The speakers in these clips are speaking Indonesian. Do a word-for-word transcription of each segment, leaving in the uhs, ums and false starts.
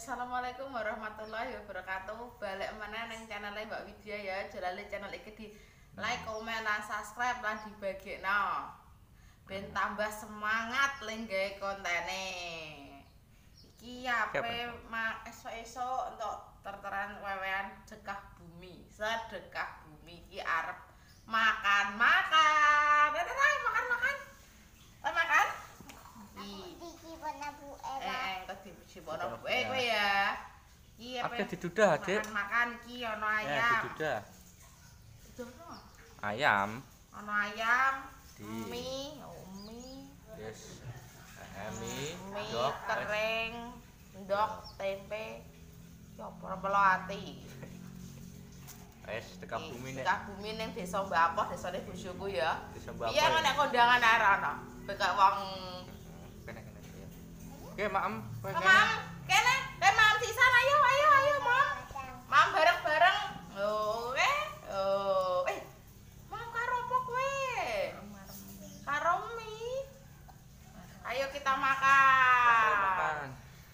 Assalamualaikum warahmatullahi wabarakatuh. Balik mana neng channel Mbak Widya ya. Jalani channel iki di like, komen, lan subscribe lan dibagekno. Ben tambah semangat ling gawe kontene. Iki ape mak esuk-esuk untuk terteran wewean sedekah bumi. Sedekah bumi iki arep makan-makan. Makan makan-makan. Makan. Eh, engko dicipono buke kowe ya. Iki apa? Oke didudah, Dik. Makan iki ana Ya, ayam. didudah. Didudah. Ayam. Ana ayam, Di. mie, oh mie. Yes. Eh, mie, Mie ndok, kering, ndok, tempe. Ya ora pelo ati. es tekan bumi nek. Tekan bumi ning desa Mbak Apoh, desane bojoku ya. Desa Mbak Apoh. Iya kok nek kondangan ae ana. Bekak wong Kene-kene ya. Oke, Maem. Mam, kene, eh mam sisan ayo ayo ayo mam. Mam bareng-bareng. Oh, eh. Oh, eh. Mam karo apa kowe? Karo mie. Ayo kita makan. Makan.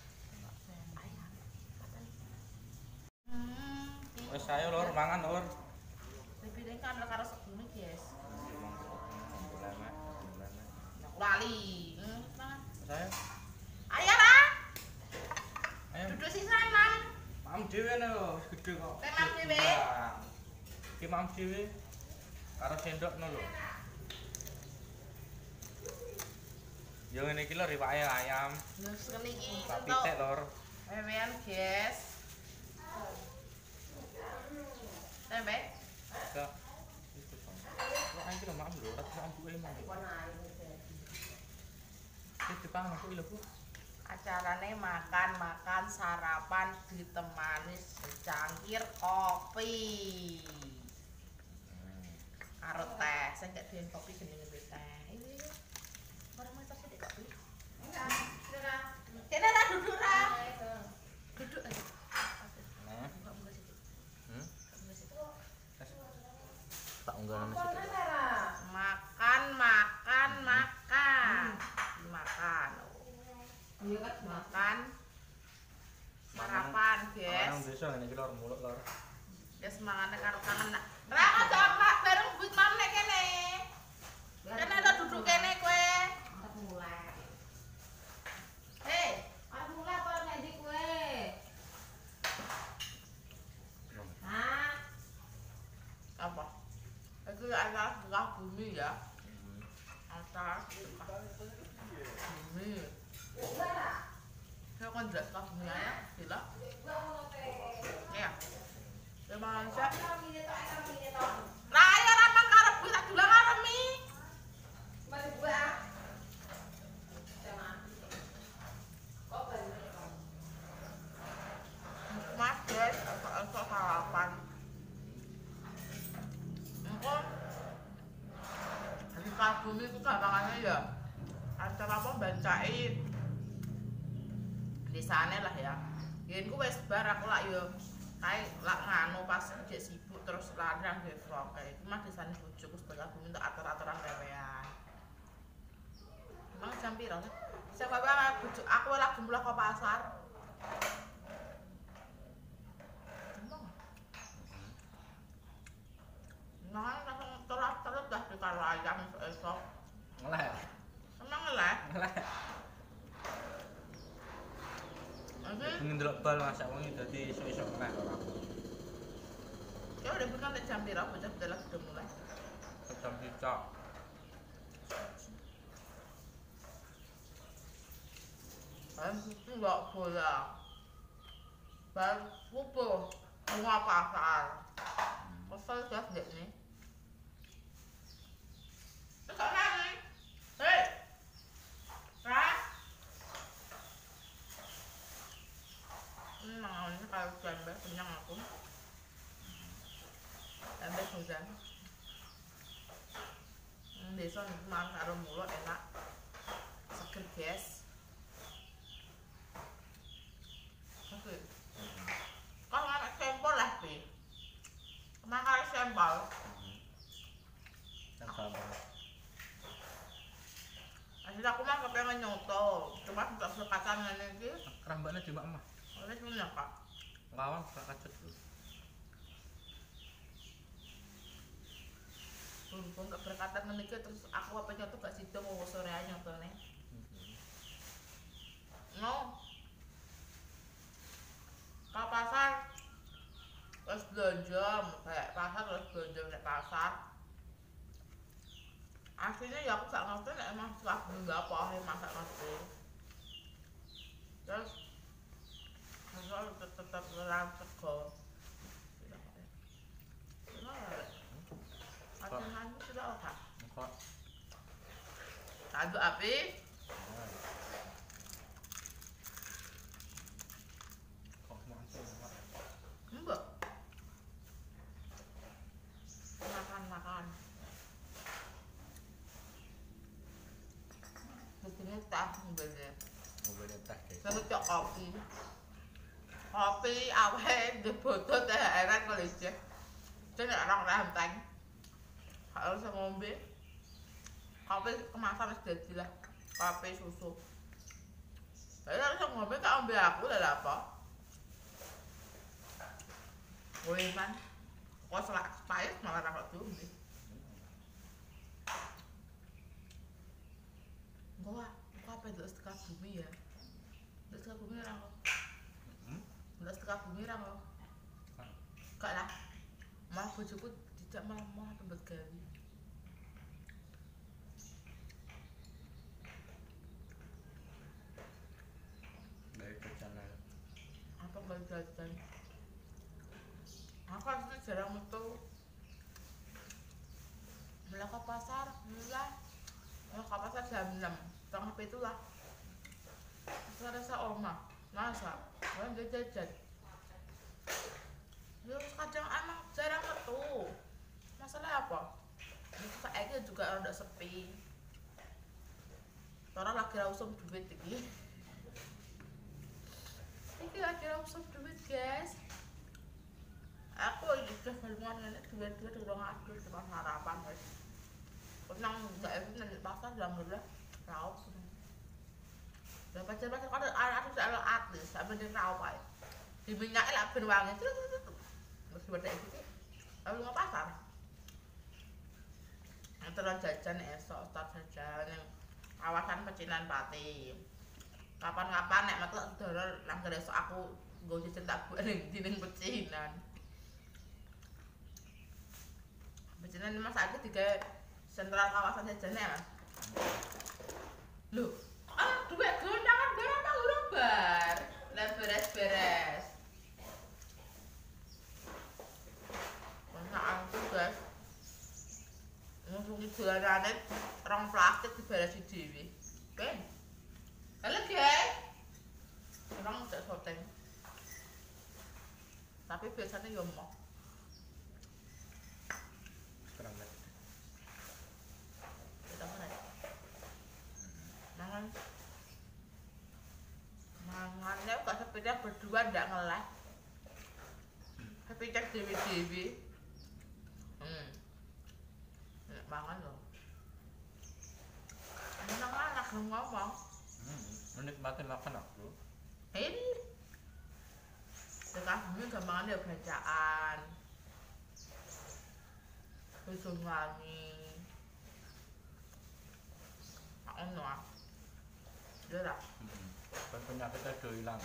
Hmm. Wes ayo lur, mangan lur. Lebih kan karo segune, guys. Lama, lama. Lali. Hmm, mangan. Saya. Ayo lah. Ayo. Duduk sisan, Mam. Maem dhewe lho, gede kok. Teh Maem dhewe. Ki Maem dhewe. Karo sendokno lho. Yo ngene iki lho riwake ayam. Terus ngene iki Tak entuk pitik lur. wewean, guys. Tempe. Kok. Kok iki lho Maem lho, ora kok ambuke Maem. Iki dipangan aku lho, Bu. Acarane makan-makan sarapan ditemani secangkir kopi. Karo teh, sing gak dien kopi jenenge teh. Iki. Ora mau tos sithik kopi. Enggak. Kene ra duduk ra. Duduk aja. Nah, Enggak mau sithik. hmm. Enggak sithik. Tak unggah nang situ. Makan, makan, makan. Makan. Makan. Sarapan, guys. Nang desa ngene iki lur muluk lur. Ya semangane karo kangen nak. Ra aja Pak bareng but mam nek kene. Kene ada duduk kene kowe. Entar mulai. Hei, arep mulai apa nek ndi kowe? Hah? Apa? Itu adalah buah bumi ya. Atas bumi. Saya kan jelas lah bumi ya, gila. Ya. Memang siap. Lah ayo rapan karo bu tak dulang karo mi. Mari buah. Mas guys, esok sarapan. Engko di Kabumi itu gampangannya ya. Acara apa bancai desane lah ya. Yen ku wis bar aku lak yo kae lak nganu pas jek sibuk terus larang nggih vlog kae. Iki mah desane bojoku sebelah bumi untuk atur-aturan rewean. Emang jam piro? Siapa bae bojo aku lagi mulai ke pasar. Nah, langsung terus-terus dah di karo ayam esok. Ngeleh. Emang ngeleh? Ngeleh. Oke. Ini ndelok bal masak wengi dadi iso-iso ngeleh ora. Ya udah bukan jam piro, bocah-bocah lagi udah mulai. Jam cicak. Kan itu enggak bola. Bal pupuh bunga pasar. Pasal gas dek nih. Tekak lagi. Hei. Ras. Hmm, ini kalau tempe kenyang aku. Tempe hujan. Hmm, desa nih makan karo mulut enak. Seger guys. Oke. Kalau anak sempol lah sih. Makan sempol. Kan sama. Asli aku mah kepengen nyoto, cuma tidak suka kacang ini. Rambaknya di mak mah. Wis punya Kak. Ngawang gak kacut lho. Pun gak berkatan ngene iki terus aku apa nyoto gak sida mau sore ae nyotone. No. Ka pasar wis belanja, kayak pasar wis belanja nek pasar. Aslinya ya aku gak ngerti nek emang suka beli apa ae masak ngerti. Terus kalau tetap lelang sego. Acan sudah oke. Kok Aduk api. kok mantap Pak. Mbak. Makan-makan. Begini teh mbelnya. Mobilnya teh guys. Saya cok kopi. Kopi awet di botol teh enak kalau aja. Jadi orang renteng. Kalau saya ngombe, kopi kemasan wis dadi lah. Kopi susu. Saya harus ngombe tak ngombe aku lah apa? Woi man, kok selak pahit malah ra kok diombe. Gua, gua apa itu setengah bumi ya? Setengah bumi ra kok. Hmm? Ndak setengah bumi ra kok. Gak lah. Malah bojoku dijak malah mau tempat gawe. Dari perjalanan. Apa nggak jajan? Aku kan itu jarang metu. Mulai ke pasar, mulai mulai ke pasar jam enam, setengah pitu lah. Saya rasa oma, masa, orang dia jajan. Ya kadang emang jarang metu. Masalah apa? Itu kayaknya juga rada sepi. Orang lagi rausum duit iki. Iki lagi rausum duit guys. Aku udah baluan ini duit-duit udah ngatur cuma harapan guys. Tenang nggak itu nanti pasar jam berapa? Raup. Dan pacar-pacar kalau ada soal atlet sampai di raup aja. Di minyak lah berwangi terus terus terus. Masih beda itu. Lalu nggak pasar. Terus jajan esok start jajan yang kawasan Pecinan Pati. Kapan-kapan nek metu doror nang esok aku nggo jajan tak buat ning dining Pecinan. Pecinan Mas aku tiga sentral kawasan jajannya Mas. Loh, ah duit gondangan barang tak urung bar. Lah beres-beres. Mana aku guys. Ngomong dolanane rong plastik diberesi dhewe. Ben. Halo guys. Orang tak soteng. Tapi biasanya yo mau. Keramat. Kita mana? Mangan. Mangannya gak sepeda berdua ndak ngelah. Sepeda dewi-dewi. Hmm. Mangan loh. Anak-anak ngomong. Hmm, menikmati makan aku. Ini. Dekat bumi gampangan ya bacaan. Ujung wangi. Aku nuah. Dia lah. Hmm. Penyakitnya udah hilang.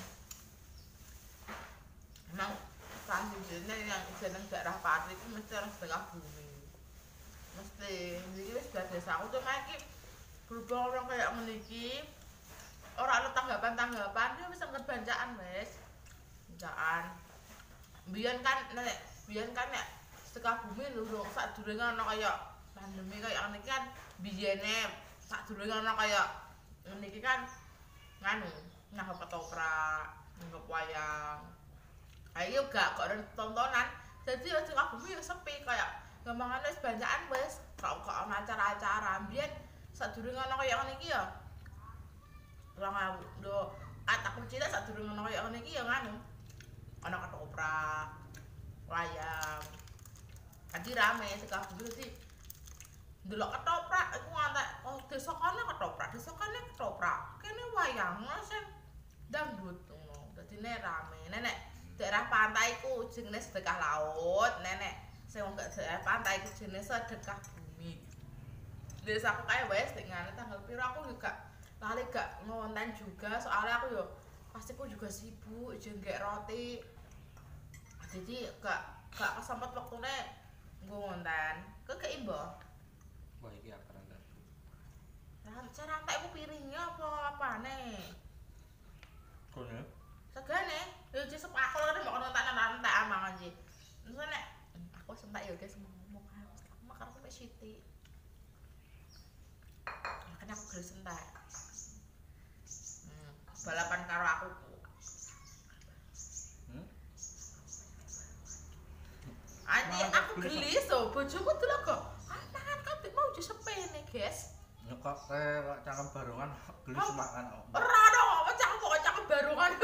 Emang kan jenisnya yang jeneng daerah Pati itu mesti orang setengah bumi. Mesti. Jadi wis sudah desa aku tuh kayak berhubung orang kayak meniki. Orang ada tanggapan-tanggapan dia bisa ngebancaan wes. Bancaan. Biyen kan nek biyen kan nek setengah bumi lho sak durunge ana kaya pandemi kaya ngene kan biyene sak durunge ana kaya ngene iki kan nganu nang ketoprak, nang wayang. Ayo gak kok tontonan. Jadi wis setengah bumi wis sepi kaya gampangane wis bancaan wis kok kok ana acara-acara. Biyen sak durunge ana kaya ngene iki ya. Orang do aku cita sak durunge ana kaya ngene iki ya nganu. Ana ketoprak, wayang. Jadi rame sekali dulu sih. Delok ketoprak iku ngantek oh desa kene ketoprak, desa kene ketoprak. Kene wayang sing dangdut ngono. Dadi bumine rame. Nenek daerah pantai ku jenenge sedekah laut. Nenek sing wong gak daerah pantai ku jenenge sedekah bumi. Wis aku kae wis nek ngene tanggal piro aku juga lali gak ngonten juga soalnya aku yo pasti aku juga sibuk jenggek roti. Jadi gak gak kesempet waktune nggo ngonten. Kok keimbo? Wah iki akar antar. Cara rantai ku piringnya apa apane? Kono. Segane, yo jek sepakul kan mbok nonton rantai amangan iki. Terus nek aku sentak yo guys ngomong harus makan sampe sithik. Makanya aku gelem sentak. Hmm, balapan karo aku. Hmm? Anjir aku gelis so, bojoku delok kok. Ah mangan kabeh mau jo sepene, guys. Nyekok kok cangkem barongan gelis makan. Ora dong, apa cangkem kok cangkem barongan.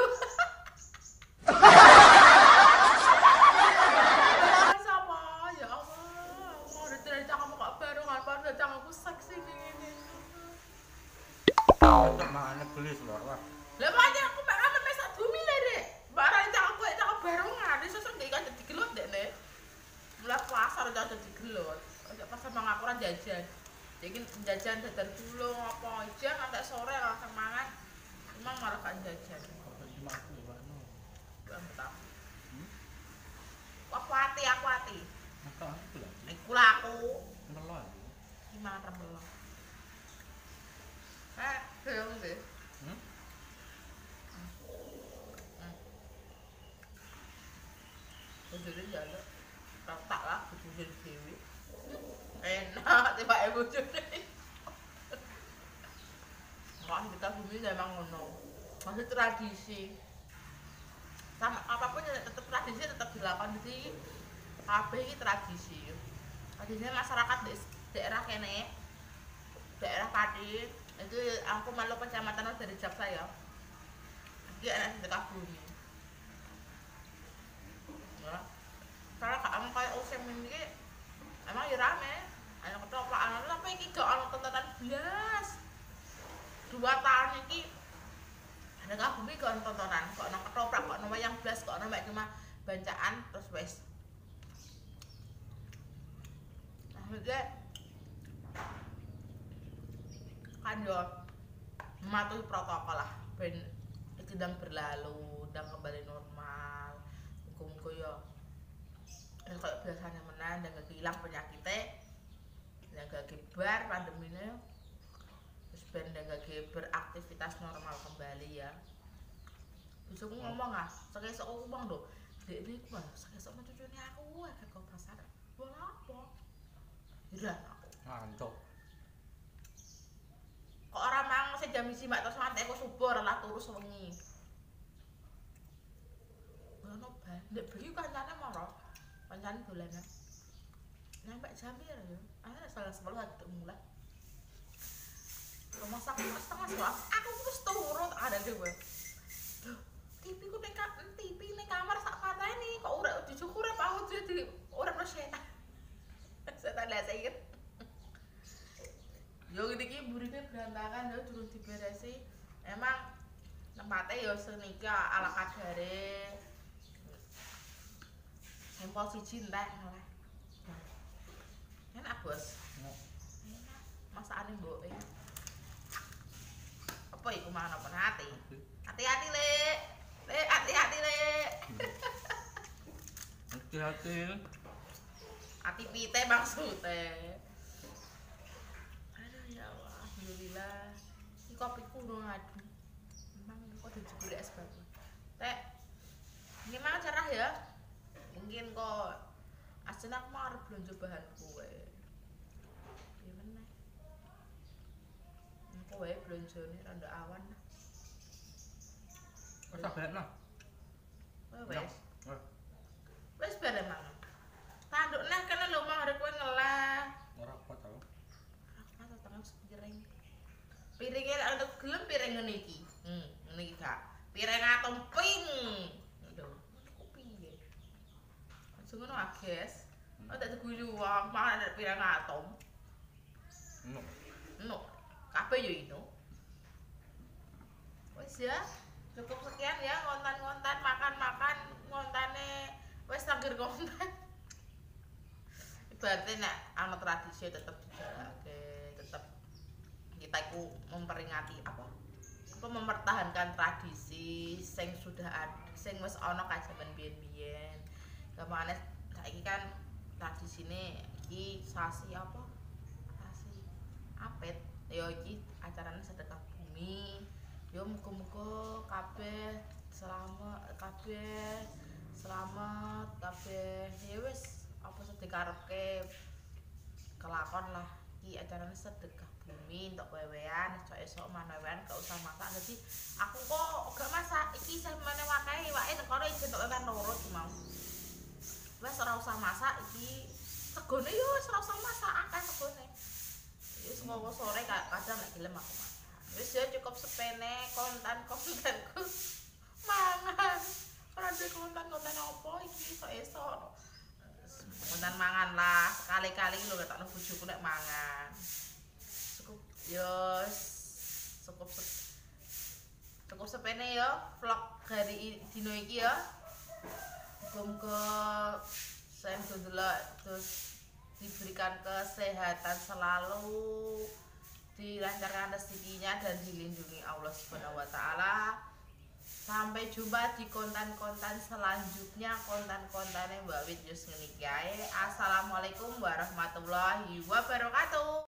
Sapa? Ya Allah, mau diterai cangkem kok barongan, padahal cangkemku seksi ngene. Cocok mangane gelis lho, wah. Lah makanya aku mek amen mek sak bumi le, Dek. Barang cangkemku cangkem barongan, iso sok gak dadi gelut, Dek, Nek. Mulai pasar aja dadi gelut. Aja pasar mang aku ora jajan. Jadi jajan dadar gulung apa aja nanti sore langsung mangan. Emang malah kan jajan. Cuma aku lho, anu. Bang betah. Aku hati, aku hati. Maka aku lho. Iku lah aku. Melo aku. Gimana remelo? Eh, belum deh. Hmm? Bojone njaluk. Tak lah bojone dhewe. Enak tiba ibu bojone. Wah, kita bumi memang ngono. Masih tradisi. Sama apapun ya tetap tradisi tetap dilakukan di kabeh iki tradisi. Tradisinya masyarakat di daerah kene, daerah Pati, itu aku malu kecamatan dari Jaksa ya. Iki enak sedekah bumi. Ya. Kalau kamu kayak usem ini emang ya rame. Anak ketoprak anak tapi iki gak ana tontonan blas. Dua tahun iki sedekah bumi gak ana tontonan, kok ana ketoprak, kok ana wayang blas, kok ana mek cuma bancaan terus wis. Maksudnya kan yo mematuhi protokol lah ben iki ndang berlalu, ndang kembali normal. Muga-muga yo ya kayak biasanya menang dan gak hilang penyakitnya dan gak kebar pandeminya terus ben dan gak beraktivitas normal kembali ya. Bisa aku ngomong ah, sekesok aku ngomong loh dek ini aku mah sekesok sama cucunya aku agak ke pasar boleh apa? Udah aku Ngantuk. kok orang mang sejam isi mak terus mantek aku subur lah turus wengi ngono bae ndek bengi kancane marah kancane dolanan nyampe jam ya akhirnya salah sepuluh lagi mulai rumah sakit setengah sebelas aku terus turun ada deh gue T V ku ning T V ning kamar sak pateni kok urip dicukur apa aku jadi urip no setan setan lah saya yo iki burine berantakan yo durung diberesi emang tempatnya yo senika ala kadare sampel siji entek malah enak bos enak masakane mbok e apa iku mangan apa hati hati-hati le le hati-hati le Hati-hati. hati pite maksudnya aduh ya Allah alhamdulillah ini kopiku udah ngadu memang kok dijebur es batu teh ini memang cerah ya mungkin kok aslinya aku mau harus belanja bahan kue gimana kue belanja ini rada awan lah Wes sabet nah. wes Wes. wes bare mangan tanduk nah kena lho mah arek kowe ngelah Ora kuat aku. apa tengah piring piringnya ada gelem piring ngene iki hmm ngene iki gak piring atom ping lho kok piye aja ngono ah guys ada diguyu wong mangan ada piring atom Eno. no kabeh yo ino wis ya cukup sekian ya ngontan-ngontan berarti nek ana tradisi tetep dijalake, tetep kita iku memperingati apa? Apa mempertahankan tradisi sing sudah ada, sing wis ana kajaman biyen-biyen. Kemane saiki kan tradisine iki sasi apa? Sasi Apit. Ya iki acarane sedekah bumi. Ya muga-muga kabeh selamat kabeh selamat kabeh ya wis apa sing dikarepke kelakon lah. Iki acarane sedekah bumi entuk wewean esuk-esuk manewan gak usah masak. Dadi aku kok gak masak iki sing meneh wae wae nekane ijen entuk wewean loro cuma. Wes ora usah masak iki segone yo wis ora usah masak akeh segone. Wis ngowo sore kadang nek gelem aku masak. Wis yo cukup sepene kontan-kontanku mangan. Ora duwe kontan-kontan apa iki esuk-esuk. Kontan mangan lah, sekali-kali lho ketakno bojoku nek mangan. Cukup yo cukup cukup sepene yo vlog hari dino iki ya. Muga-muga saya delok terus diberikan kesehatan selalu, dilancarkan rezekinya dan dilindungi Allah Subhanahu wa taala. Sampai jumpa di konten-konten selanjutnya, konten-kontennya Mbak Wit Yus ngene iki ae. Assalamualaikum warahmatullahi wabarakatuh.